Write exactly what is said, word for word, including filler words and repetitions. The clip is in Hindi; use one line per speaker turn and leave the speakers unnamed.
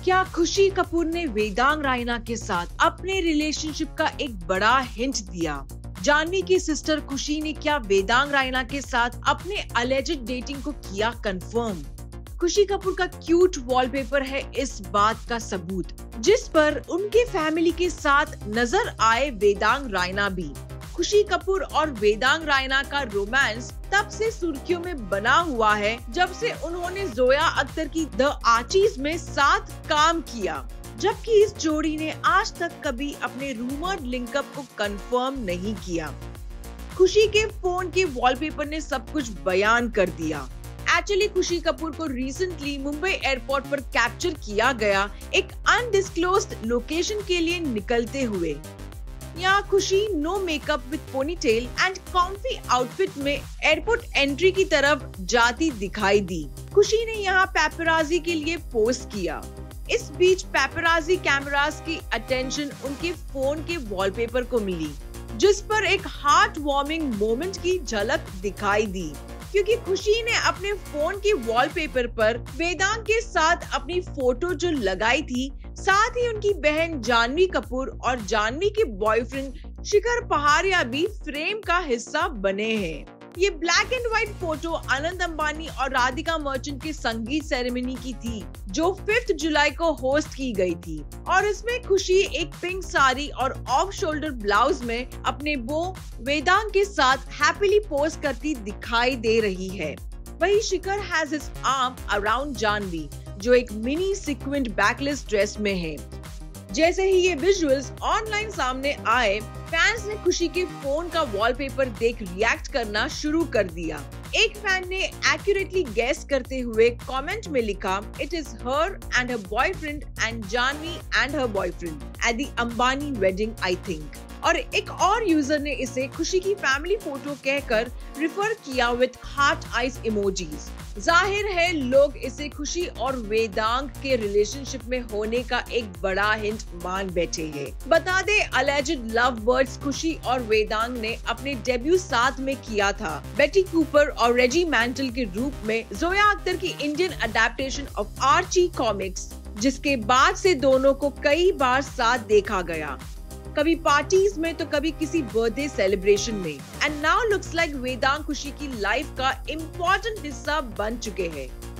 क्या खुशी कपूर ने वेदांग रायना के साथ अपने रिलेशनशिप का एक बड़ा हिंट दिया? जाह्नवी की सिस्टर खुशी ने क्या वेदांग रायना के साथ अपने अलेज्ड डेटिंग को किया कंफर्म? खुशी कपूर का क्यूट वॉलपेपर है इस बात का सबूत, जिस पर उनके फैमिली के साथ नजर आए वेदांग रायना भी। खुशी कपूर और वेदांग रायना का रोमांस तब से सुर्खियों में बना हुआ है जब से उन्होंने जोया अख्तर की द आर्चीज में साथ काम किया, जबकि इस जोड़ी ने आज तक कभी अपने रूमर्ड लिंकअप को कंफर्म नहीं किया। खुशी के फोन के वॉलपेपर ने सब कुछ बयान कर दिया। एक्चुअली खुशी कपूर को रिसेंटली मुंबई एयरपोर्ट पर कैप्चर किया गया एक अनडिस्क्लोज्ड लोकेशन के लिए निकलते हुए। यहाँ Khushi no makeup with ponytail and comfy outfit में एयरपोर्ट एंट्री की तरफ जाती दिखाई दी। खुशी ने यहाँ पेपराजी के लिए पोस्ट किया। इस बीच पेपराजी कैमरास की अटेंशन उनके फोन के वॉलपेपर को मिली, जिस पर एक हार्ट वार्मिंग मोमेंट की झलक दिखाई दी, क्योंकि खुशी ने अपने फोन के वॉलपेपर पर वेदांग के साथ अपनी फोटो जो लगाई थी, साथ ही उनकी बहन जाह्नवी कपूर और जाह्नवी के बॉयफ्रेंड शिखर पहाड़िया भी फ्रेम का हिस्सा बने हैं। ये black and white photo Anant Ambani और राधिका मर्चेंट के संगीत सेरेमनी की थी, जो फिफ्थ जुलाई को होस्ट की गई थी, और इसमें खुशी एक पिंक साड़ी और ऑफ शोल्डर ब्लाउज में अपने बो वेदांग के साथ हैप्पीली पोज करती दिखाई दे रही है। वही Shikhar has his arm around Janhvi, जो एक मिनी सीक्वेंट बैकलेस ड्रेस में है। जैसे ही ये विजुअल्स ऑनलाइन सामने आए, फैंस ने खुशी के फोन का वॉलपेपर देख रिएक्ट करना शुरू कर दिया। एक फैन ने एक्यूरेटली गेस करते हुए कमेंट में लिखा, it is her and her boyfriend and Janhvi and her boyfriend at the Ambani wedding I think. और एक और यूजर ने इसे खुशी की फैमिली फोटो कहकर रिफर किया विद हार्ट आइज इमोजीज। जाहिर है लोग इसे खुशी और वेदांग के रिलेशनशिप में होने का एक बड़ा हिंट मान बैठे हैं। बता दे अलेज्ड लव बर्ड्स खुशी और वेदांग ने अपने डेब्यू साथ में किया था, बेटी कूपर और रेजी मैंटल के रूप में जोया अख्तर की Indian adaptation of Archie comics, जिसके बाद से दोनों को कई बार साथ देखा गया, कभी पार्टीज में तो कभी किसी बर्थडे सेलिब्रेशन में। And now looks like Vedang Khushi की लाइफ का इम्पोर्टेंट हिस्सा बन चुके हैं।